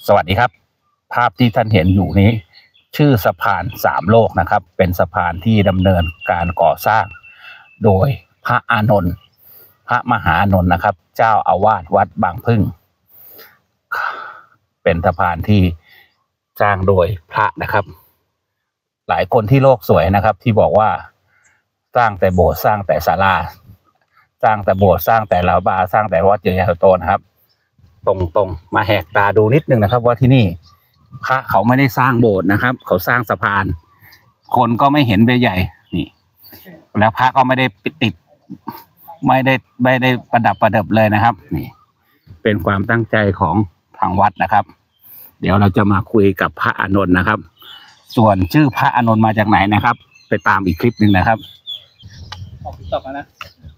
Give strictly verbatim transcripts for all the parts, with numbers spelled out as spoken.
สวัสดีครับภาพที่ท่านเห็นอยู่นี้ชื่อสะพานสามโลกนะครับเป็นสะพานที่ดำเนินการก่อสร้างโดยพระอานนท์พระมหาอานนท์นะครับเจ้าอาวาสวัดบางพึ่งเป็นสะพานที่สร้างโดยพระนะครับหลายคนที่โลกสวยนะครับที่บอกว่าสร้างแต่โบสถ์สร้างแต่ศาลาสร้างแต่โบสถ์สร้างแต่ลาบาสร้างแต่วัดใหญ่ๆโตนะครับตรงๆมาแหกตาดูนิดนึงนะครับว่าที่นี่พระเขาไม่ได้สร้างโบสถ์นะครับเขาสร้างสะพานคนก็ไม่เห็นใบใหญ่นี่แล้วพระก็ไม่ได้ติดไม่ได้ไม่ได้ประดับประดับเลยนะครับนี่เป็นความตั้งใจของทางวัดนะครับเดี๋ยวเราจะมาคุยกับพระอานนท์นะครับส่วนชื่อพระอานนท์มาจากไหนนะครับไปตามอีกคลิปหนึ่งนะครับออกติ๊กต็อกนะ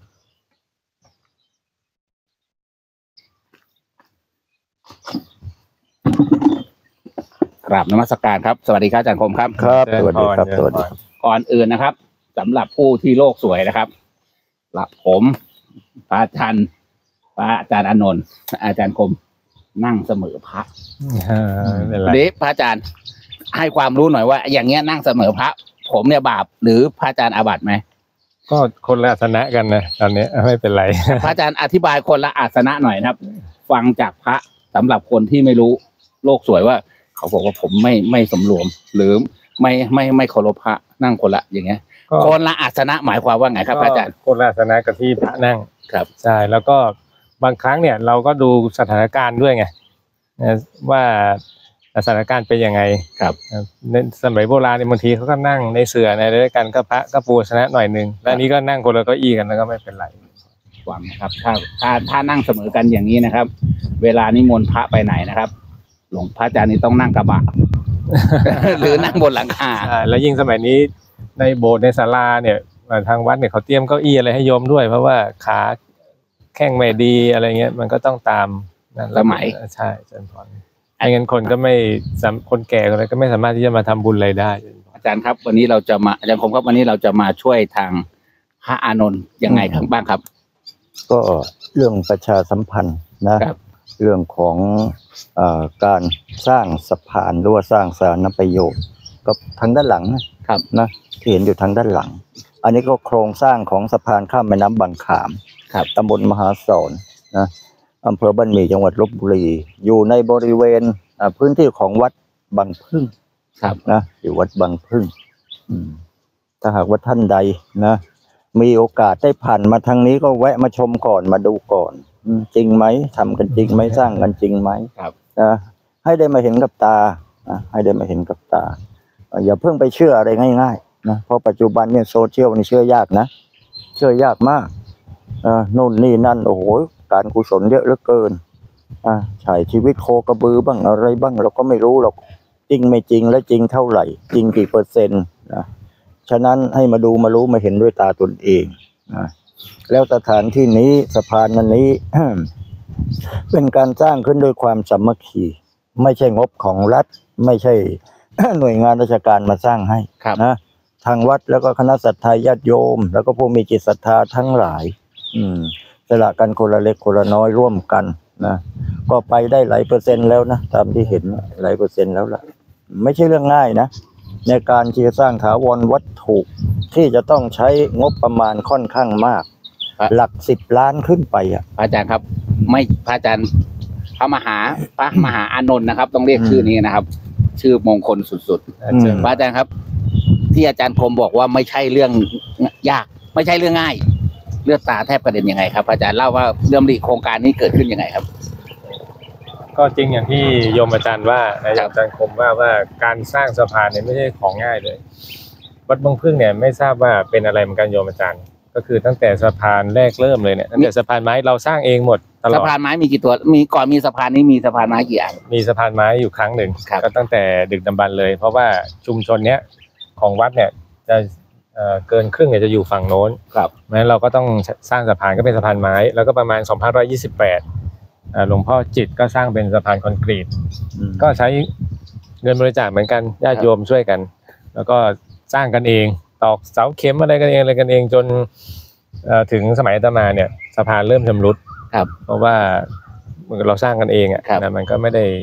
กราบนมัสการครับสวัสดีครับอาจารย์คมครับครับสวัสดีครับสวัสดีก่อนอื่นนะครับสำหรับผู้ที่โลกสวยนะครับผมพระอาจารย์พระอาจารย์อานนท์อาจารย์คมนั่งเสมอพระเด็กพระอาจารย์ให้ความรู้หน่อยว่าอย่างเงี้ยนั่งเสมอพระผมเนี่ยบาปหรือพระอาจารย์อาบัติไหมก็คนละอาสนะกันนะตอนนี้ไม่เป็นไรพระอาจารย์อธิบายคนละอาสนะหน่อยนะครับฟังจากพระสำหรับคนที่ไม่รู้โลกสวยว่าเขาบอกว่าผมไม่ไม่สำรวมหรือไม่ไม่ไม่เคารพพระนั่งคนละอย่างเงี้ยคนละอาสนะหมายความว่าไงครับอาจารย์คนละอาสนะกับที่พระนั่งครับใช่แล้วก็บางครั้งเนี่ยเราก็ดูสถานการณ์ด้วยไงว่าสถานการณ์เป็นยังไงครับในสมัยโบราณในบางทีเขาก็นั่งในเสื่อในอะไรด้วยกันก็พระก็ปูอาสนะหน่อยนึงแล้วนี้ก็นั่งคนละเก้าอี้กันแล้วก็ไม่เป็นไรหวังนะครับถ้าถ้าถ้านั่งเสมอกันอย่างนี้นะครับเวลานิมนต์พระไปไหนนะครับหลวงพระอาจารย์นี่ต้องนั่งกระบะ หรือนั่งบนหลังคาแล้วยิ่งสมัยนี้ในโบสถ์ในศาลาเนี่ยทางวัดเนี่ยเขาเตรียมเก้าอี้อะไรให้โยมด้วยเพราะว่าขาแข้งไม่ดีอะไรเงี้ยมันก็ต้องตามสมัยใช่เจริญพรไอ้เงินคนก็ไม่คนแก่อะไรก็ไม่สามารถที่จะมาทำบุญอะไรได้อาจารย์ครับวันนี้เราจะมาอาจารย์คมครับวันนี้เราจะมาช่วยทางพระอานนท์ยังไงครับบ้างครับก็เรื่องประชาสัมพันธ์นะเรื่องของเอ่อการสร้างสะพานหรือว่าสร้างสาธารณประโยชน์ก็ทางด้านหลังนะครับนะที่เห็นอยู่ทางด้านหลังอันนี้ก็โครงสร้างของสะพานข้ามแม่น้ำบางขามครับตำบลมหาสอนนะอำเภอบ้านหมี่จังหวัดลพบุรีอยู่ในบริเวณพื้นที่ของวัดบางพึ่งครับนะอยู่วัดบางพึ่งถ้าหากว่าท่านใดนะมีโอกาสได้ผ่านมาทางนี้ก็แวะมาชมก่อนมาดูก่อนจริงไหมทำกันจริงไหมสร้างกันจริงไหมครับนะให้ได้มาเห็นกับตาให้ได้มาเห็นกับตาอย่าเพิ่งไปเชื่ออะไรง่ายๆนะเพราะปัจจุบันเนี่ยโซเชียลนี่เชื่อยากนะเชื่อยากมากโน่นนี่นั่นโอ้โหการกุศลเยอะเหลือเกินอ่าใช่ชีวิตโคกระบือบ้างอะไรบ้างเราก็ไม่รู้หรอกจริงไม่จริงและจริงเท่าไหร่จริงกี่เปอร์เซ็นต์นะฉะนั้นให้มาดูมารู้มาเห็นด้วยตาตนเองนะแล้วสถานที่นี้สะพานนั้นนี้ เป็นการสร้างขึ้นด้วยความสามัคคีไม่ใช่งบของรัฐไม่ใช่ หน่วยงานราชการมาสร้างให้นะทางวัดแล้วก็คณะศรัทธาญาติโยมแล้วก็ผู้มีจิตศรัทธาทั้งหลายอืมสละกันคนละเล็กคนละน้อยร่วมกันนะก็ไปได้หลายเปอร์เซ็นต์แล้วนะตามที่เห็นหลายเปอร์เซ็นต์แล้วล่ะไม่ใช่เรื่องง่ายนะในการที่จะสร้างถาวรวัตถุที่จะต้องใช้งบประมาณค่อนข้างมากหลักสิบล้านขึ้นไปอ่ะอาจารย์ครับไม่พระอาจารย์พระมหาพระมหาอานนท์นะครับต้องเรียกชื่อนี้นะครับชื่อมงคลสุดๆพระอาจารย์ครับที่อาจารย์คมบอกว่าไม่ใช่เรื่องยากไม่ใช่เรื่องง่ายเลือดตาแทบกระเด็นยังไงครับอาจารย์เล่าว่าเรื่องโครงการนี้เกิดขึ้นยังไงครับก็จริงอย่างที่โยมอาจารย์ว่าอาจารย์คมว่าว่าการสร้างสะพานเนี่ยไม่ใช่ของง่ายเลยวัดบางพึ่งเนี่ยไม่ทราบว่าเป็นอะไรเหมือนกันโยมอาจารย์ก็คือตั้งแต่สะพานแรกเริ่มเลยเนี่ยตั้งแต่สะพานไม้เราสร้างเองหมดตลอดสะพานไม้มีกี่ตัวมีก่อนมีสะพานนี้มีสะพานไม้กี่อันมีสะพานไม้อยู่ครั้งหนึ่งก็ตั้งแต่ดึกดำบรรพ์เลยเพราะว่าชุมชนเนี้ยของวัดเนี่ยจะเกินครึ่งเนี่ยจะอยู่ฝั่งโน้นครับงั้นเราก็ต้องสร้างสะพานก็เป็นสะพานไม้แล้วก็ประมาณสองพันหนึ่งร้อยยี่สิบแปดหลวงพ่อจิตก็สร้างเป็นสะพานคอนกรีตก็ใช้เงินบริจาคเหมือนกันญาติโยมช่วยกันแล้วก็สร้างกันเองตอกเสาเข็มอะไรกันเองอะไรกันเองจนถึงสมัยอาตมาเนี่ยสะพานเริ่มชำรุดครับเพราะว่าเราสร้างกันเองอ่ะนะมันก็ไม่ได้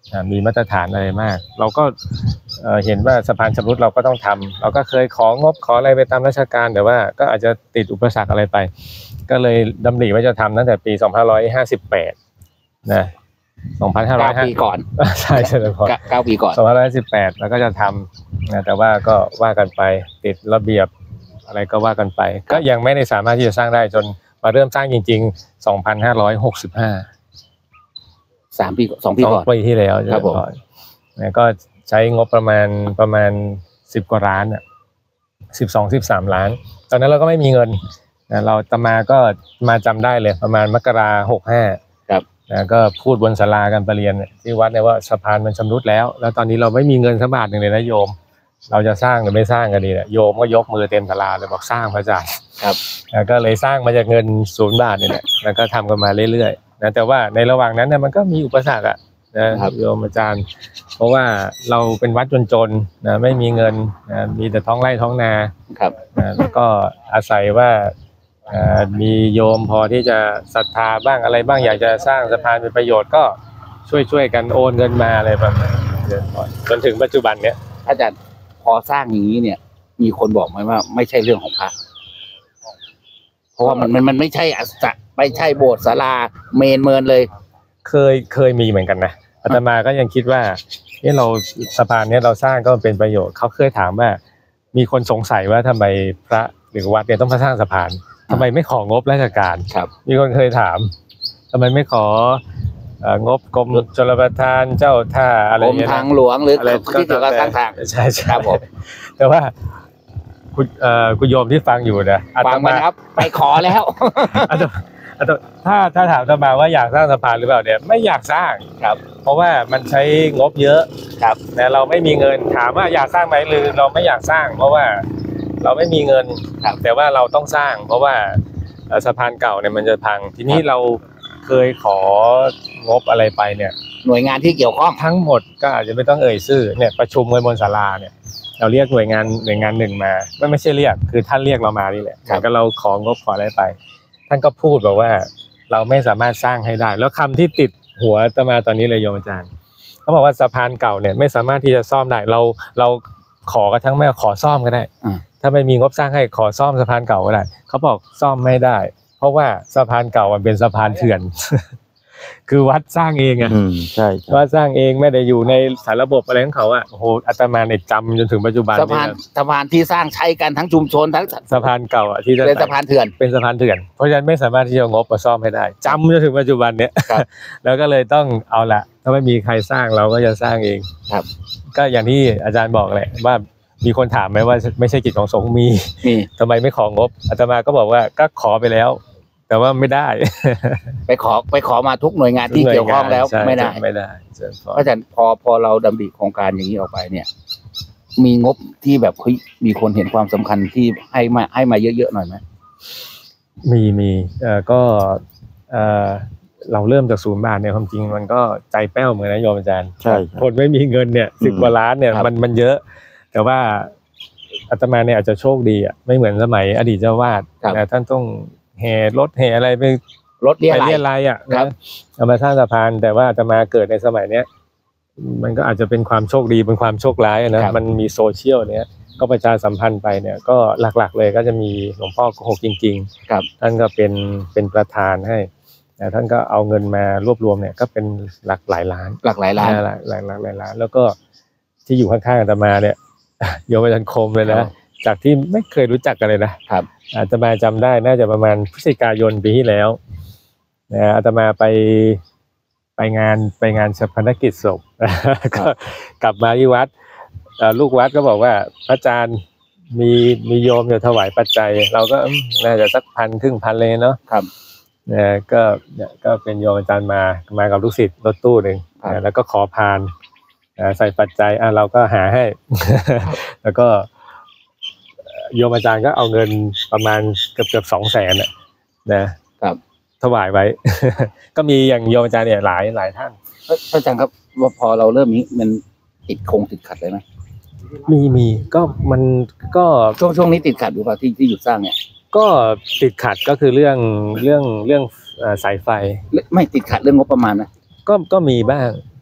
มีมาตรฐานอะไรมากเราก็เห็นว่าสะพานชำรุดเราก็ต้องทำเราก็เคยของบขออะไรไปตามราชการแต่ว่าก็อาจจะติดอุปสรรคอะไรไปก็เลยดำริว่าจะทำตั้งแต่ปีสองพันห้าร้อยห้าสิบแปดนะสองพันห้าร้อยเก้าปีก่อนใช่ใช่พอเก้าปีก่อนสองพันห้าร้อยสิบแปดแล้วก็จะทำนะแต่ว่าก็ว่ากันไปติดระเบียบอะไรก็ว่ากันไปก็ยังไม่ได้สามารถที่จะสร้างได้จนมาเริ่มสร้างจริงๆสองพันห้าร้อยหกสิบห้าสามปีสองปีก่อนปีที่แล้วครับผมนะก็ใช้งบประมาณประมาณสิบกว่าล้านอ่ะสิบสองสิบสามล้านตอนนั้นเราก็ไม่มีเงินนะเราตมาก็มาจำได้เลยประมาณมกราหกห้าครับนะก็พูดบนศาลาการประเรียนที่วัดเนี่ยว่าสะพานมันชำรุดแล้วแล้วตอนนี้เราไม่มีเงินสักบาทนึงเลยนะโยมเราจะสร้างหรือไม่สร้างกันดีเนี่ยโยมก็ยกมือเต็มศาลาเลยบอกสร้างพระอาจารย์ครับแล้วก็เลยสร้างมาจากเงินศูนย์บาทนี่แหละแล้วก็ทำกันมาเรื่อยๆนะแต่ว่าในระหว่างนั้นเนี่ยมันก็มีอุปสรรคอ่ะนะโยมอาจารย์เพราะว่าเราเป็นวัดจนๆนะไม่มีเงินนะมีแต่ท้องไร่ท้องนาครับนะแล้วก็อาศัยว่ามีโยมพอที่จะศรัทธาบ้างอะไรบ้างอยากจะสร้างสะพานเป็นประโยชน์ก็ช่วยๆกันโอนเงินมาอะไรประมาณนี้จนถึงปัจจุบันเนี้ยอาจารย์พอสร้างอย่างนี้เนี่ยมีคนบอกไหมว่าไม่ใช่เรื่องของพระเพราะว่ามันมันมันไม่ใช่จะไม่ใช่โบสถ์ศาลาเมนเมินเลยเคยเคยมีเหมือนกันนะอาตมาก็ยังคิดว่านี่เราสะพานนี้เราสร้างก็เป็นประโยชน์เขาเคยถามว่ามีคนสงสัยว่าทำไมพระหรือวัดเนี่ยต้องมาสร้างสะพานทำไมไม่ของบราชการครับมีคนเคยถามทำไมไม่ของบกรมชลประทานเจ้าท่าอะไรกรมทางหลวงหรืออะไรที่เกี่ยวกับทางทางใช่ใช่ครับผมแต่ว่าคุณเอ่อคุณโยมที่ฟังอยู่นะฟังมาครับไปขอแล้วถ้าถ้าถามอาตมาว่าอยากสร้างสะพานหรือเปล่าเนี่ยไม่อยากสร้างครับเพราะว่ามันใช้งบเยอะครับนะเราไม่มีเงินถามว่าอยากสร้างไหมหรือเราไม่อยากสร้างเพราะว่าเราไม่มีเงินแต่ว่าเราต้องสร้างเพราะว่าสะพานเก่าเนี่ยมันจะพังทีนี้เราเคยของบอะไรไปเนี่ยหน่วยงานที่เกี่ยวข้องทั้งหมดก็อาจจะไม่ต้องเอ่ยชื่อเนี่ยประชุมกันบนศาลาเนี่ยเราเรียกหน่วยงานหน่วยงานหนึ่งมาไม่ไม่ใช่เรียกคือท่านเรียกเรามานี่แหละก็เราของงบขออะไรไปท่านก็พูดบอกว่าเราไม่สามารถสร้างให้ได้แล้วคำที่ติดหัวอาตมาตอนนี้เลยโยมอาจารย์เขาบอกว่าสะพานเก่าเนี่ยไม่สามารถที่จะซ่อมได้เราเราขอกระทั่งไม่ขอซ่อมก็ได้ถ้าไม่มีงบสร้างให้ขอซ่อมสะพานเก่าก็ได้เขาบอกซ่อมไม่ได้เพราะว่าสะพานเก่ามันเป็นสะพานเถื่อนคือวัดสร้างเองอ่ะใช่วัดสร้างเองไม่ได้อยู่ในสารระบบอะไรของเขาอ่ะโอ้โหอาตมาเนี่ยจำจนถึงปัจจุบันสะพานสะพานที่สร้างใช้กันทั้งชุมชนทั้งสะพานเก่าอ่ะที่เป็นสะพานเถื่อนเป็นสะพานเถื่อนเพราะฉะนั้นไม่สามารถที่จะงบมาซ่อมให้ได้จำจนถึงปัจจุบันเนี้ยแล้วก็เลยต้องเอาละถ้าไม่มีใครสร้างเราก็จะสร้างเองครับก็อย่างที่อาจารย์บอกแหละว่ามีคนถามไหมว่าไม่ใช่กิจของสงฆ์มีทำไมไม่ของบอาตมาก็บอกว่าก็ขอไปแล้วแต่ว่าไม่ได้ไปขอไปขอมาทุกหน่วยงานที่เกี่ยวข้องแล้วไม่ได้ไม่ได้เพราะฉะนั้นพอพอเราดำริโครงการอย่างนี้ออกไปเนี่ยมีงบที่แบบเฮ้ยมีคนเห็นความสำคัญที่ให้มาให้มาเยอะๆหน่อยไหมมีมีเอ่อก็เอ่อเราเริ่มจากศูนย์บาทเนี่ยความจริงมันก็ใจแป้วเหมือนนะโยมอาจารย์ใช่คนไม่มีเงินเนี่ยสิบกว่าล้านเนี่ยมันมันเยอะแต่ว่าอาตมาเนี่ยอาจจะโชคดีอ่ะไม่เหมือนสมัยอดีตเจ้าวาดนะท่านต้องแห่รถแห่อะไรไปรถเรียอะไรอะไรอ่ะนะเอามาสร้างสะพานแต่ว่าอาตมาเกิดในสมัยเนี้ยมันก็อาจจะเป็นความโชคดีเป็นความโชคร้ายนะมันมีโซเชียลเนี้ยก็ประชาสัมพันธ์ไปเนี่ยก็หลักๆเลยก็จะมีหลวงพ่อโกหกจริงๆครับท่านก็เป็นเป็นประธานให้แต่ท่านก็เอาเงินมารวบรวมเนี่ยก็เป็นหลักหลายล้านหลักหลายล้านหลักหลักหลักหลายล้านแล้วก็ที่อยู่ข้างๆอาตมาเนี่ยโยมอาจารย์คมเลยนะจากที่ไม่เคยรู้จักกันเลยนะครับอาตมาจำได้น่าจะประมาณพฤศจิกายนปีที่แล้วนะอาตมาไปไปงานไปงานชาปนกิจศพก็กลับมาที่วัดลูกวัดก็บอกว่าพระอาจารย์มีมีโยมจะถวายปัจจัยเราก็น่าจะสักพันครึ่งพันเลยเนาะครับนะก็เนี่ยก็เป็นโยมอาจารย์มามากับลูกศิษย์รถตู้หนึ่งแล้วก็ขอพานใส่ปัจจัยอ่ะเราก็หาให้แล้วก็โยมอาจารย์ก็เอาเงินประมาณเกือบเกือบสองแสนน่ะนะครับถวายไว้ ก็มีอย่างโยมอาจารย์เนี่ยหลายหลายท่านอาจารย์ครับว่าพอเราเริ่มนี้มันติดคงติดขัดเลยไหมมีมีก็มันก็ช่วงช่วงนี้ติดขัดหรือเปล่าที่ที่หยุดสร้างเนี่ยก็ติดขัดก็คือเรื่องเรื่องเรื่องสายไฟไม่ติดขัดเรื่องงบประมาณนะก็ก็มีบ้าง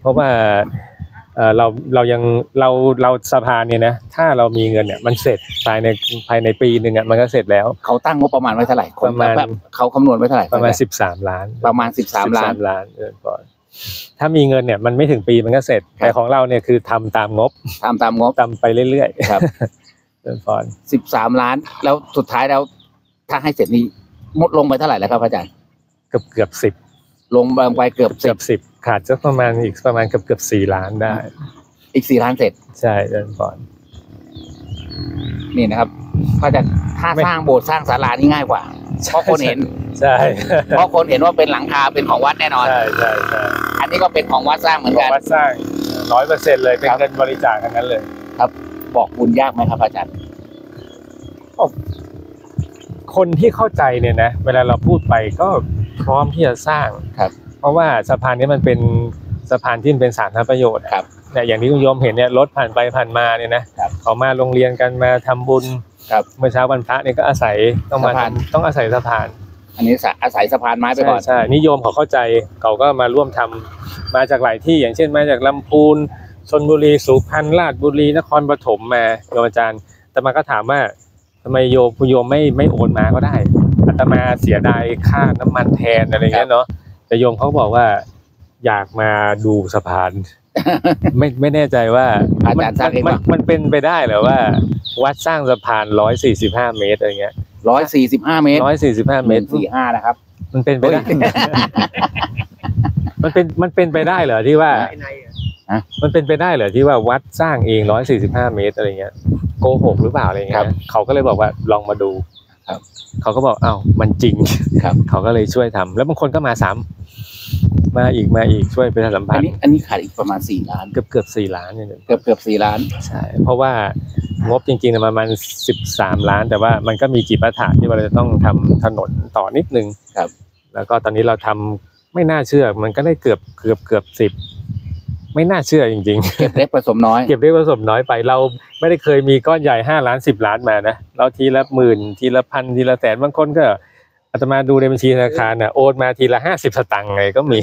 เพราะว่าเอ่อเราเรายังเราเราสะพานเนี่ยนะถ้าเรามีเงินเนี่ยมันเสร็จภายในภายในปีหนึ่งอ่ะมันก็เสร็จแล้วเขาตั้งงบประมาณไว้เท่าไหร่ประมาณแบบเขาคำนวณไว้เท่าไหร่ประมาณสิบสามล้านประมาณสิบสามล้านล้านเออก่อนถ้ามีเงินเนี่ยมันไม่ถึงปีมันก็เสร็จแต่ของเราเนี่ยคือทำตามงบทำตามงบทำไปเรื่อยๆครับเออก่อนสิบสามล้านแล้วสุดท้ายแล้วถ้าให้เสร็จนี้หมดลงไปเท่าไหร่แล้วครับอาจารย์เกือบเกือบสิบลงไปเกือบเกือบสิบขาดสักประมาณอีกประมาณเกือบเกือบสี่ล้านได้อีกสี่ล้านเสร็จใช่เดินก่อนนี่นะครับพระอาจารย์ถ้าสร้างโบสถ์สร้างศาลานี่ง่ายกว่าเพราะคนเห็นใช่เพราะคนเห็นว่าเป็นหลังคาเป็นของวัดแน่นอนใช่ใช่ใช่อันนี้ก็เป็นของวัดสร้างเหมือนกันวัดสร้างร้อยเปอร์เซ็นต์เลยเป็นเงินบริจาคทั้งนั้นเลยครับบอกบุญยากไหมครับอาจารย์คนที่เข้าใจเนี่ยนะเวลาเราพูดไปก็พร้อมที่จะสร้างครับเพราะว่าสะพานนี้มันเป็นสะพานที่เป็นสาธารณประโยชน์ครับเนี่ยอย่างที่คุณโยมเห็นเนี่ยรถผ่านไปผ่านมาเนี่ยนะเขามาโรงเรียนกันมาทำบุญเมื่อเช้าวันพระเนี่ยก็อาศัยต้องมาต้องอาศัยสะพานอันนี้อาศัยสะพานไม้ไปก่อนใช่นิยมเขาเข้าใจเขาก็มาร่วมทำมาจากหลายที่อย่างเช่นมาจากลำพูนชลบุรีสุพรรณราชบุรีนครปฐมมาโยมอาจารย์แต่มาก็ถามว่าทำไมโยมคุณโยมไม่ไม่โอนมาก็ได้อาตมาเสียดายค่าน้ำมันแทนอะไรเงี้ยเนาะแต่โยมเขาบอกว่าอยากมาดูสะพานไม่ไม่แน่ใจว่าอาจารย์สร้างเองมันเป็นไปได้เหรอว่าวัดสร้างสะพานร้อยสี่สิบห้าเมตรอะไรเงี้ยร้อยสี่สิบห้าเมตรร้อยสี่สิบห้าเมตรสี่ห้านะครับมันเป็นไปได้มันเป็นมันเป็นไปได้เหรอที่ว่ามันเป็นไปได้เหรอที่ว่าวัดสร้างเองร้อยสี่สิบห้าเมตรอะไรเงี้ยโกหกหรือเปล่าอะไรเงี้ยเขาก็เลยบอกว่าลองมาดูครับเขาก็บอกอ้าวมันจริงครับเขาก็เลยช่วยทำแล้วบางคนก็มาซ้ำมาอีกมาอีกช่วยประชาสัมพันธ์อันนี้อันนี้ขาดอีกประมาณสี่ล้านเกือบเกือบสี่ล้านเนี่ยเกือบเกือบสี่ล้านใช่เพราะว่างบจริงๆประมาณสิบสามล้านแต่ว่ามันก็มีจิปาถะที่เราจะต้องทำถนนต่อนิดนึงครับแล้วก็ตอนนี้เราทำไม่น่าเชื่อมันก็ได้เกือบเกือบเกือบสิบไม่น่าเชื่อจริงๆเก็บเล็กผสมน้อยเก็บเล็กผสมน้อยไปเราไม่ได้เคยมีก้อนใหญ่ห้าล้านสิบล้านมานะเราทีละหมื่นทีละพันทีละแสนบางคนก็อาตมาดูในบัญชีธนาคารน่ะโอนมาทีละห้าสิบสตางค์ไงก็มี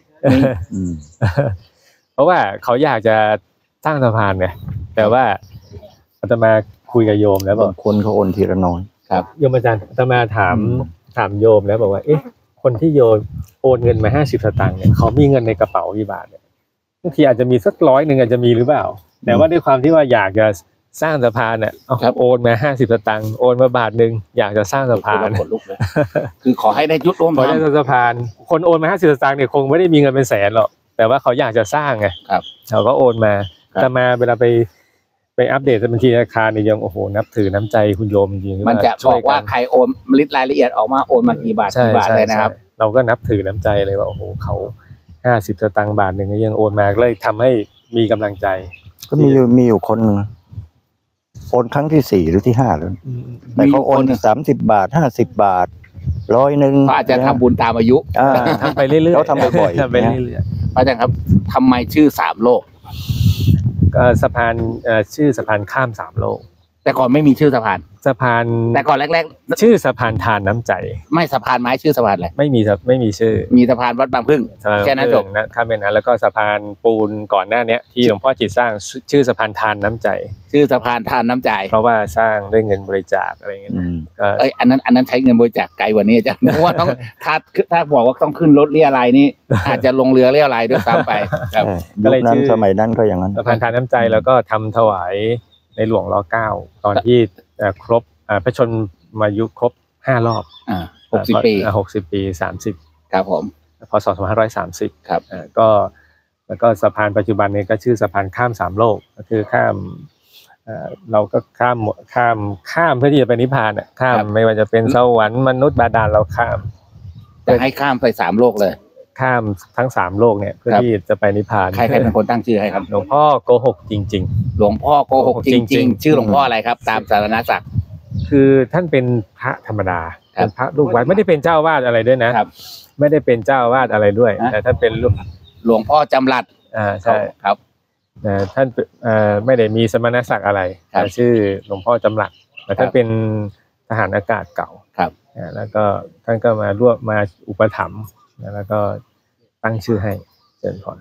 เพราะว่าเขาอยากจะสร้างสะพานไงแต่ว่าอาตมาคุยกับโยมแล้วบอกคนเขาโอนทีละน้อยครับโยมอาจารย์อาตมาถามถามโยมแล้วบอกว่าเอ๊ะคนที่โยมโอนเงินมาห้าสิบสตางค์เนี่ยเขามีเงินในกระเป๋ากี่บาทเนี่ยบางทีอาจจะมีสักร้อยหนึ่งอาจจะมีหรือเปล่าแต่ว่าด้วยความที่ว่าอยากจะสร้างสะพานเนี่ยเอาโอนมาห้าสิบสตางค์โอนมาบาทนึงอยากจะสร้างสะพานคือขอให้ได้ยุดร่วมขอได้สะพานคนโอนมาห้าสิบสตางค์เนี่ยคงไม่ได้มีเงินเป็นแสนหรอกแต่ว่าเขาอยากจะสร้างไงครับเขาก็โอนมาแต่มาเวลาไปไปอัปเดตบัญชีธนาคารเนี่ยยังโอ้โหนับถือน้ำใจคุณโยมจริงๆมันจะบอกว่าใครโอนลิสต์รายละเอียดออกมาโอนมากี่บาทกี่บาทเลยนะครับเราก็นับถือน้ำใจเลยว่าโอ้โหเขาห้าสิบสตางค์บาทหนึ่งยังโอนมาเลยทำให้มีกำลังใจก็มีมีอยู่คนนึงโอนครั้งที่สี่หรือที่ห้าแล้วแต่เขาโอนสามสิบบาทห้าสิบบาทร้อยหนึ่งเขาอาจจะทำบุญตามอายุทำไปเรื่อยๆเขาทำบ่อยๆทำไปเรื่อยๆอาจารย์ครับทำไมชื่อสามโลกสะพานชื่อสะพานข้ามสามโลกแต่ก่อนไม่มีชื่อสะพานสะพานแต่ก่อนแรกๆชื่อสะพานทานน้ำใจไม่สะพานไม้ชื่อสะพานอะไรไม่มีไม่มีชื่อมีสะพานวัดบางพึ่งแค่นั้นจบนะข้ามไปนั้นแล้วก็สะพานปูนก่อนหน้านี้ที่หลวงพ่อจิตสร้างชื่อสะพานทานน้ำใจชื่อสะพานทานน้ำใจเพราะว่าสร้างด้วยเงินบริจาคอะไรเงี้ยเอ้ยอันนั้นอันนั้นใช้เงินบริจาคไกลกว่านี้จ้ะเพราะว่าต้องถ้าถ้าบอกว่าต้องขึ้นรถเรียอะไรนี่อาจจะลงเรือเรียอะไรด้วยซ้ำไปครับก็เลยชื่อสมัยนั้นก็อย่างนั้นสะพานทานน้ำใจแล้วก็ทำถวายในหลวงรอเก้าตอนที่ครบพระชนมายุครบห้ารอบอ่าหกสิบปีหกสิบปีสามสิบครับผมพศสองพันห้าร้อยสามสิบครับอ่าก็แล้วก็สะพานปัจจุบันนี้ก็ชื่อสะพานข้ามสามโลกก็คือข้ามเอ่อเราก็ข้ามข้ามข้ามเพื่อที่จะไปนิพพานอ่ะข้ามไม่ว่าจะเป็นสวรรค์มนุษย์บาดาลเราข้ามจะให้ข้ามไปสามโลกเลยข้ามทั้งสามโลกเนี่ยเพื่อที่จะไปนิพพานใครใครเป็นคนตั้งชื่อให้ครับหลวงพ่อโกหกจริงๆหลวงพ่อโกหกจริงๆชื่อหลวงพ่ออะไรครับตามสารณศักดิ์คือท่านเป็นพระธรรมดาเป็นพระลูกวัดไม่ได้เป็นเจ้าวาดอะไรด้วยนะครับไม่ได้เป็นเจ้าวาดอะไรด้วยแต่ท่านเป็นลูกหลวงพ่อจำรัดอ่าใช่ครับแต่ท่านเอ่อไม่ได้มีสมณศักดิ์อะไรชื่อหลวงพ่อจำรัดแต่ท่านเป็นทหารอากาศเก่าครับแล้วก็ท่านก็มาร่วมมาอุปถัมภ์แล้วก็ตั้งชื่อให้เจริญพร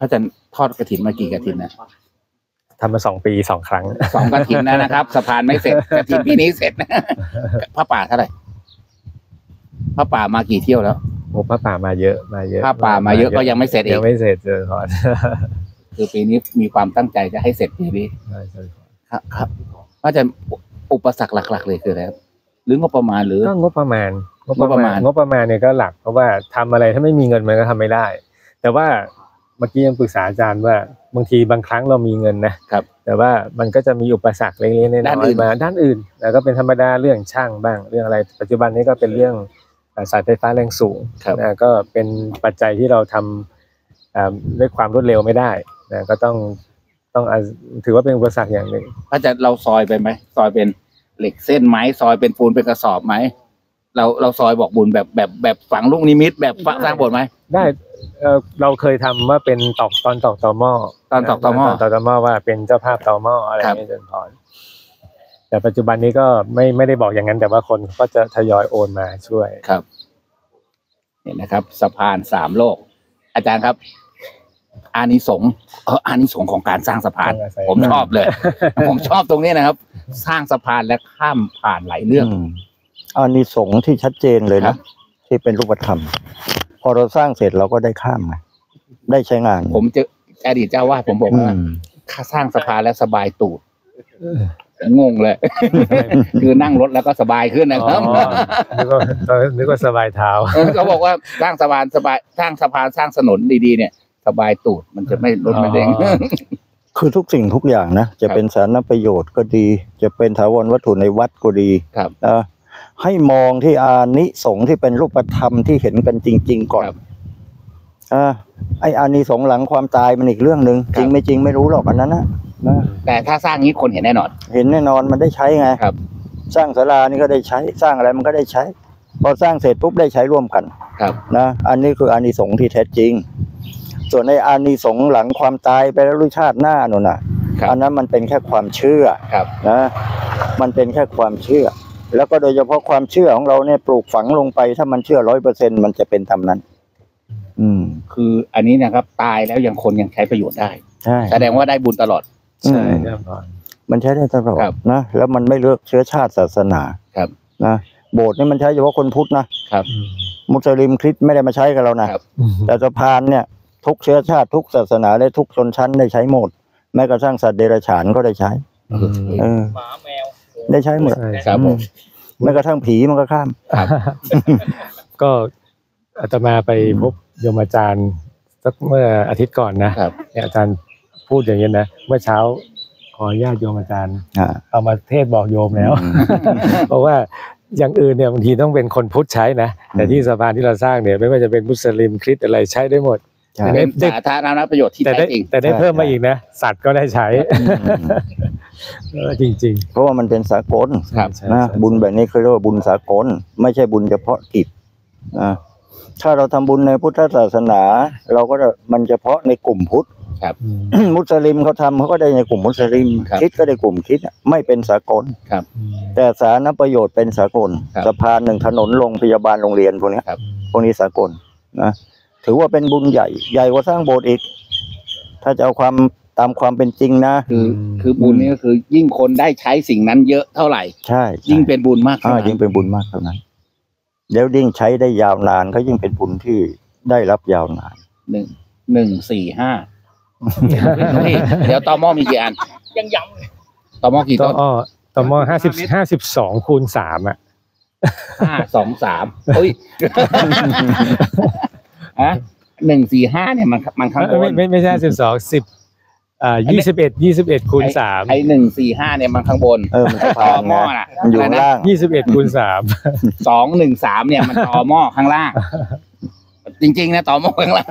ระอาจารย์ทอดกฐินมากี่กฐินนะทำมาสองปีสองครั้งสองกฐินนะนะครับสะพานไม่เสร็จกฐินปีนี้เสร็จนะพระป่าเท่าไหร่พระป่ามากี่เที่ยวแล้วโอ้พระป่ามาเยอะมาเยอะพระป่ามาเยอะก็ยังไม่เสร็จอีกยังไม่เสร็จเลยก่อนคือปีนี้มีความตั้งใจจะให้เสร็จปีนี้ครับครับว่าจะอุปสรรคหลักๆเลยคืออะไรครับหรืองบประมาณหรือก็งบประมาณงบประมาณงบประมาณเนี่ยก็หลักเพราะว่าทำอะไรถ้าไม่มีเงินมันก็ทำไม่ได้ แต่ว่าเมื่อกี้ยังปรึกษาอาจารย์ว่าบางทีบางครั้งเรามีเงินนะครับแต่ว่ามันก็จะมีอุปสรรคเล็กๆน้อยๆมาด้านอื่นแล้วก็เป็นธรรมดาเรื่องช่างบ้างเรื่องอะไรปัจจุบันนี้ก็เป็นเรื่องสายไฟฟ้าแรงสูงนะก็เป็นปัจจัยที่เราทำด้วยความรวดเร็วไม่ได้นะก็ต้องต้องถือว่าเป็นอุปสรรคอย่างหนึ่งอาจารย์เราซอยไปไหมซอยเป็นเหล็กเส้นไหมซอยเป็นปูนเป็นกระสอบไหมเราเราซอยบอกบุญแบบแบบแบบฝังลูกนิมิตแบบสร้างโบสถ์ไหมได้เออเราเคยทำว่าเป็นตอกตอนตอกตอหม้อตอนตอกตอหม้อตอกตอหม้อว่าเป็นเจ้าภาพตอหม้ออะไรนี้จนพอแต่ปัจจุบันนี้ก็ไม่ไม่ได้บอกอย่างนั้นแต่ว่าคนก็จะทยอยโอนมาช่วยครับเนี่ยนะครับสะพานสามโลกอาจารย์ครับอานิสงส์เอออานิสงส์ของการสร้างสะพานผมชอบเลย ผมชอบตรงนี้นะครับสร้างสะพานและข้ามผ่านหลายเรื่องอานิสงส์ที่ชัดเจนเลยนะที่เป็นรูปธรรมพอเราสร้างเสร็จเราก็ได้ข้ามไงได้ใช้งานผมเจออดีตเจ้าวาดผมบอกว่าถ้าสร้างสะพานแล้วสบายตูดงงเลยคือนั่งรถแล้วก็สบายขึ้นนะครับนึกว่านึกว่าสบายเท้าเขาบอกว่าสร้างสะพานสบายสร้างสะพานสร้างถนนดีๆเนี่ยสบายตูดมันจะไม่รถไม่เด้งคือทุกสิ่งทุกอย่างนะจะเป็นสาธารณประโยชน์ก็ดีจะเป็นถาวรวัตถุในวัดก็ดีครับนะให้มองที่อานิสงส์ที่เป็นรูปธรรมที่เห็นกันจริงๆก่อนอ่าไออานิสงส์หลังความตายมันอีกเรื่องหนึ่งจริงไม่จริงไม่รู้หรอกอันนั้นนะแต่ถ้าสร้างนี้คนเห็นแน่นอนเห็นแน่นอนมันได้ใช้ไงครับสร้างศาลานี่ก็ได้ใช้สร้างอะไรมันก็ได้ใช้พอสร้างเสร็จปุ๊บได้ใช้ร่วมกันครับนะอันนี้คืออานิสงส์ที่แท้จริงส่วนในอานิสงส์หลังความตายไปแล้วชาติหน้าโน่นน่ะอันนั้นมันเป็นแค่ความเชื่อนะมันเป็นแค่ความเชื่อแล้วก็โดยเฉพาะความเชื่อของเราเนี่ยปลูกฝังลงไปถ้ามันเชื่อร้อยเปอร์เซ็นต์มันจะเป็นตามนั้นอืมคืออันนี้นะครับตายแล้วยังคนยังใช้ประโยชน์ได้ใช่แสดงว่าได้บุญตลอดใช่ครับมันใช้ได้ตลอดนะแล้วมันไม่เลือกเชื้อชาติศาสนาครับนะโบสถ์นี่มันใช้เฉพาะคนพุทธนะครับมุสลิมคริสต์ไม่ได้มาใช้กับเรานะแต่สะพานเนี่ยทุกเชื้อชาติทุกศาสนาและทุกชนชั้นได้ใช้หมดแม้กระทั่งสัตว์เดรัจฉานก็ได้ใช้เออหมาแมวได้ใช้หมดครับผมแม้กระทั่งผีมันก็ข้ามก็อาตมาไปพบโยมอาจารย์สักเมื่ออาทิตย์ก่อนนะเนี่ยอาจารย์พูดอย่างนี้นะเมื่อเช้าขออนุญาตโยมอาจารย์เอามาเทศบอกโยมแล้วเพราะว่าอย่างอื่นเนี่ยบางทีต้องเป็นคนพุทธใช้นะแต่ที่สะพานที่เราสร้างเนี่ยไม่ว่าจะเป็นมุสลิมคริสต์อะไรใช้ได้หมดเป็นสาธารณประโยชน์ที่แท้จริงแต่ได้เพิ่มมาอีกนะสัตว์ก็ได้ใช้จริงๆเพราะว่ามันเป็นสากลนะบุญแบบนี้เขาเรียกว่าบุญสากลไม่ใช่บุญเฉพาะกิจนะถ้าเราทำบุญในพุทธศาสนาเราก็มันเฉพาะในกลุ่มพุทธมุสลิมเขาทำเขาก็ได้ในกลุ่มมุสลิมคริสต์ก็ได้กลุ่มคริสต์ไม่เป็นสากลแต่สาธารณประโยชน์เป็นสากลสะพานหนึ่งถนนโรงพยาบาลโรงเรียนพวกนี้พวกนี้สากลนะถือว่าเป็นบุญใหญ่ใหญ่กว่าสร้างโบสถ์อีกถ้าจะเอาความตามความเป็นจริงนะคือคือบุญนี่ก็คือยิ่งคนได้ใช้สิ่งนั้นเยอะเท่าไหร่ใช่ยิ่งเป็นบุญมากเท่านั้นยิ่งเป็นบุญมากเท่านั้นแล้วยิ่งใช้ได้ยาวนานก็ยิ่งเป็นบุญที่ได้รับยาวนานหนึ่งหนึ่งสี่ห้าเดี๋ยวตอหม้อมีกี่อันยังย้ำเลยตอหม้อกี่ต้นตอหม้อห้าสิบห้าสิบสองคูณสามอ่ะห้าสองสามเฮ้ยฮะหนึ่งสี่ห้าเนี่ยมันมันข้างบนไม่ไม่ใช่สิบสองสิบอ่ายี่สิบเอ็ดยี่สิบเอ็ดคูณสามไอ้หนึ่งสี่ห้าเนี่ยมันข้างบนเออมันตอหม้อน่ะมันอยู่ล่างยี่สิบเอ็ดคูณสามสองหนึ่งสามเนี่ยมันตอหม้อข้างล่างจริงๆนะตอหม้อข้างล่าง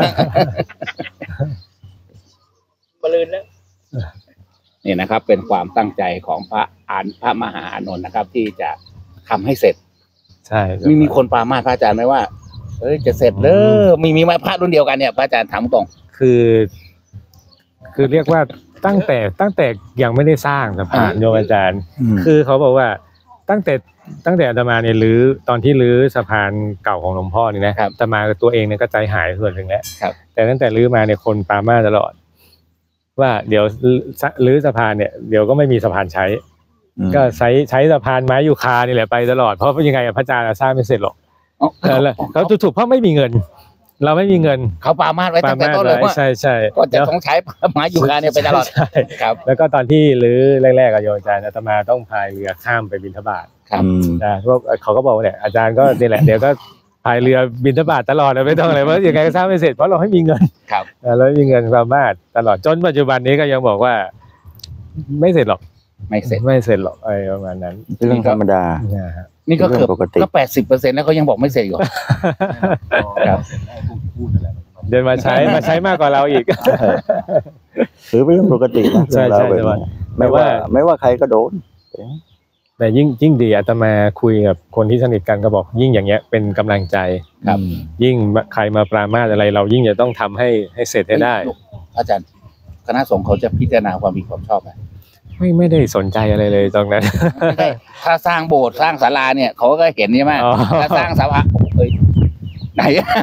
บลืนแล้วนี่นะครับเป็นความตั้งใจของพระอานพระมหาอานนท์นะครับที่จะทำให้เสร็จใช่มีมีคนปรามาสพระอาจารย์ไหมว่าเอ้ยจะเสร็จเด้อมีมีมาพระรุ่นเดียวกันเนี่ยพระอาจารย์ถามตรงคือคือเรียกว่าตั้งแต่ตั้งแต่ยังไม่ได้สร้างสะพานโยมอาจารย์คือเขาบอกว่าตั้งแต่ตั้งแต่อาตมาเนี่ยรื้อตอนที่รื้อสะพานเก่าของหลวงพ่อนี่นะครับอาตมาตัวเองเนี่ยก็ใจหายส่วนหนึ่งแล้วแต่ตั้งแต่รื้อมาเนี่ยคนปรามาสตลอดว่าเดี๋ยวรื้อสะพานเนี่ยเดี๋ยวก็ไม่มีสะพานใช้ก็ใช้ใช้สะพานไม้ยูคานี่แหละไปตลอดเพราะยังไงพระอาจารย์สร้างไม่เสร็จหรอกเขาถูกๆเพราะไม่มีเงินเราไม่มีเงินเขาปรามาสไว้ตั้งแต่ต้นเลยว่าใช่ใช่ก็จะต้องใช้ไม้ยูคาเนี่ยไปตลอดครับแล้วก็ตอนที่รื้อแรกๆกับโยมอาจารย์อาตมาต้องพายเรือข้ามไปบิณฑบาตครับอ่าพวกเขาก็บอกว่าเนี่ยอาจารย์ก็นี่แหละเดี๋ยวก็พายเรือบิณฑบาตตลอดไม่ต้องอะไรเพราะยังไงก็สร้างไม่เสร็จเพราะเราไม่มีเงินครับเราไม่มีเงินปรามาสตลอดจนปัจจุบันนี้ก็ยังบอกว่าไม่เสร็จหรอกไม่เสร็จไม่เสร็จหรอกอะไรประมาณนั้นเรื่องธรรมดานี่ก็เกือบก็แปดสิบเปอร์เซ็นต์แล้วเขายังบอกไม่เสร็จอยู่ครับเดินมาใช้มาใช้มากกว่าเราอีกถือเป็นเรื่องปกตินะใช่ใช่ไม่ว่าไม่ว่าใครก็โดนแต่ยิ่งยิ่งดีอาตมาคุยกับคนที่สนิทกันก็บอกยิ่งอย่างเงี้ยเป็นกำลังใจครับยิ่งใครมาปรามาสอะไรเรายิ่งจะต้องทำให้ให้เสร็จให้ได้อาจารย์คณะสงฆ์เขาจะพิจารณาความมีความชอบไหมไม่ไม่ได้สนใจอะไรเลยตรงนั้นถ้าสร้างโบสถ์สร้างศาลาเนี่ยเขาก็เห็นใช่ไหมถ้าสร้างศาลาเอ้ยไหน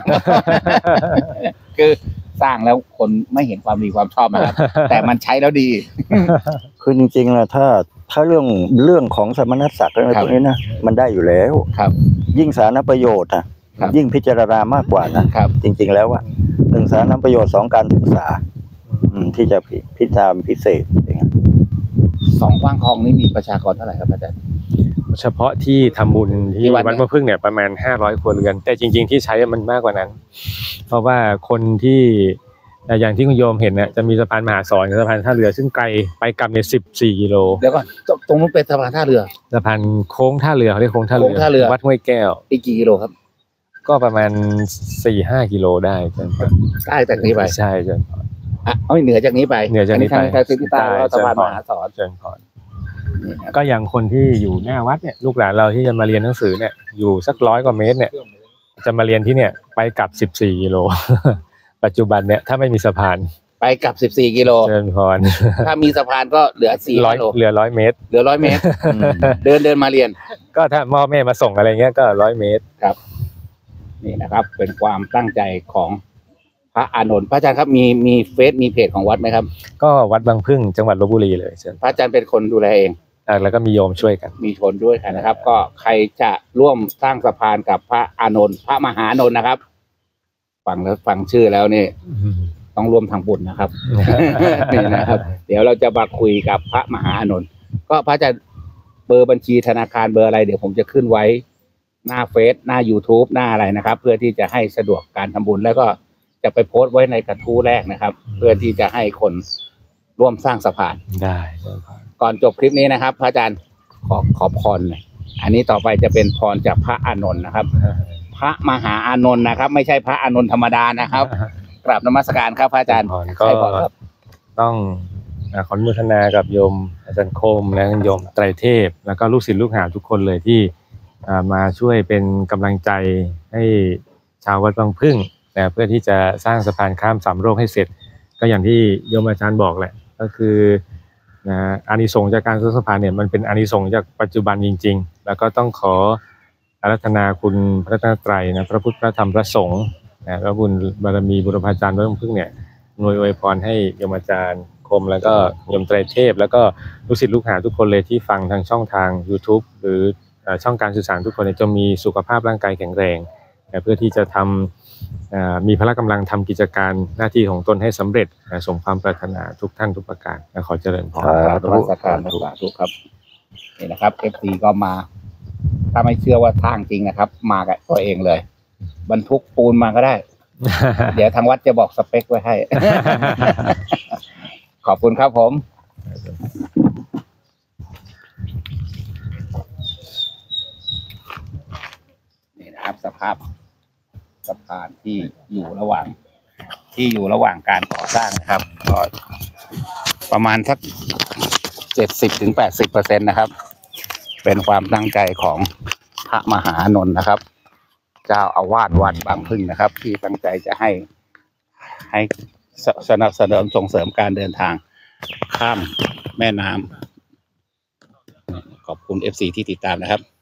คือสร้างแล้วคนไม่เห็นความดีความชอบนะครับแต่มันใช้แล้วดีคือจริงๆนะถ้าถ้าเรื่องเรื่องของสมณศักดิ์อะไรตรงนี้นะมันได้อยู่แล้วครับยิ่งสาธารณประโยชน์อ่ะยิ่งพิจารณามากกว่านะครับจริงๆแล้วอ่ะหนึ่งสาธารณประโยชน์สองการศึกษาที่จะพิจารณาพิเศษอย่างเงี้ยสองวังทองนี้มีประชากรเท่าไหร่ครับอาจารย์เฉพาะที่ทำบุญที่วัดมะพึ่งเนี่ยประมาณห้าร้อยครัวเรือนแต่จริงๆที่ใช้มันมากกว่านั้นเพราะว่าคนที่อย่างที่คุณโยมเห็นเนี่ยจะมีสะพานมหาสอนกับสะพานท่าเรือซึ่งไกลไปกลับเนี่ยสิบสี่กิโลเดี๋ยวก่อนตรงนู้นเป็นสะพานท่าเรือสะพานโค้งท่าเรือเขาเรียกโค้งท่าเรือวัดห้วยแก้วอีกกี่กิโลครับก็ประมาณสี่ห้ากิโลได้ใช่ไหมใต้จากนี้ไปใช่ใช่อ่ะเอาเหนือจากนี้ไปเหนือจากนี้ไปทางทิศใต้ก็สะพานมหาสอนเชิญพรก็อย่างคนที่อยู่หน้าวัดเนี่ยลูกหลานเราที่จะมาเรียนหนังสือเนี่ยอยู่สักร้อยกว่าเมตรเนี่ยจะมาเรียนที่เนี่ยไปกลับสิบสี่กิโลปัจจุบันเนี่ยถ้าไม่มีสะพานไปกลับสิบสี่กิโลเชิญพรถ้ามีสะพานก็เหลือสี่กิโลเหลือร้อยเมตรเหลือร้อยเมตรเดินเดินมาเรียนก็ถ้าพ่อแม่มาส่งอะไรเงี้ยก็ร้อยเมตรครับนี่นะครับเป็นความตั้งใจของพระอานนท์พระอาจารย์ครับมีมีเฟซมีเพจของวัดไหมครับก็วัดบางพึ่งจังหวัดลพบุรีเลยเชิญพระอาจารย์เป็นคนดูแลเองแล้วก็มีโยมช่วยกันมีชนด้วยกันนะครับก็ใครจะร่วมสร้างสะพานกับพระอานนท์พระมหาอานนท์นะครับฟังแล้วฟังชื่อแล้วนี่ต้องร่วมทางบุญนะครับนี่นะครับเดี๋ยวเราจะมาคุยกับพระมหาอานนท์ก็พระอาจารย์เบอร์บัญชีธนาคารเบอร์อะไรเดี๋ยวผมจะขึ้นไว้หน้าเฟซหน้า YouTube หน้าอะไรนะครับเพื่อที่จะให้สะดวกการทำบุญแล้วก็จะไปโพสต์ไว้ในกระทู้แรกนะครับเพื่อที่จะให้คนร่วมสร้างสะพานได้ก่อนจบคลิปนี้นะครับพระอาจารย์ขอขอพรหน่อยอันนี้ต่อไปจะเป็นพรจากพระอานนท์นะครับพระมหาอานนท์นะครับไม่ใช่พระอานนท์ธรรมดานะครับกราบนมัสการครับพระอาจารย์ก็ต้องขออนุโมทนากับโยมอาจารย์คมและโยมไตรเทพแล้วก็ลูกศิษย์ลูกหาทุกคนเลยที่มาช่วยเป็นกำลังใจให้ชาววัดบางพึ่งนะเพื่อที่จะสร้างสะพานข้ามสามโลกให้เสร็จก็อย่างที่โยมอาจารย์บอกแหละก็คือนะอานิสงส์จากการสร้างสะพานเนี่ยมันเป็นอานิสงส์จากปัจจุบันจริงๆแล้วก็ต้องขออาราธนาคุณพระรัตนตรัยนะพระพุทธพระธรรมพระสงฆ์นะพระบุญบารมีบุรพาจารย์วัดบางพึ่งเนี่ยอำนวยอวยพรให้โยมอาจารย์คมแล้วก็โยมไตรเทพแล้วก็ลูกศิษย์ลูกหาทุกคนเลยที่ฟังทางช่องทาง YouTube หรือช่องการสื่อสารทุกคนจะมีสุขภาพร่างกายแข็งแรงเพื่อที่จะทำมีพละกำลังทำกิจการหน้าที่ของตนให้สำเร็จสมความปรารถนาทุกท่านทุกประการขอเจริญพรสาธุสาธุสาธุครับนี่นะครับ เอฟ ซี ก็มาถ้าไม่เชื่อว่าทางจริงนะครับมากับตัวเองเลยบรรทุกปูนมาก็ได้ เดี๋ยวทางวัดจะบอกสเปคไว้ให้ ขอบคุณครับผมนี่นะครับสภาพสะพานที่อยู่ระหว่างที่อยู่ระหว่างการก่อสร้างนะครับก็ประมาณสักเจ็ดสิบถึงแปดสิบเปอร์เซ็นต์นะครับเป็นความตั้งใจของพระมหาอานนท์นะครับเจ้าอาวาสวัดบางพึ่งนะครับที่ตั้งใจจะให้ให้สนับสนุนส่งเสริมการเดินทางข้ามแม่น้ำขอบคุณ เอฟ ซี ที่ติดตามนะครับ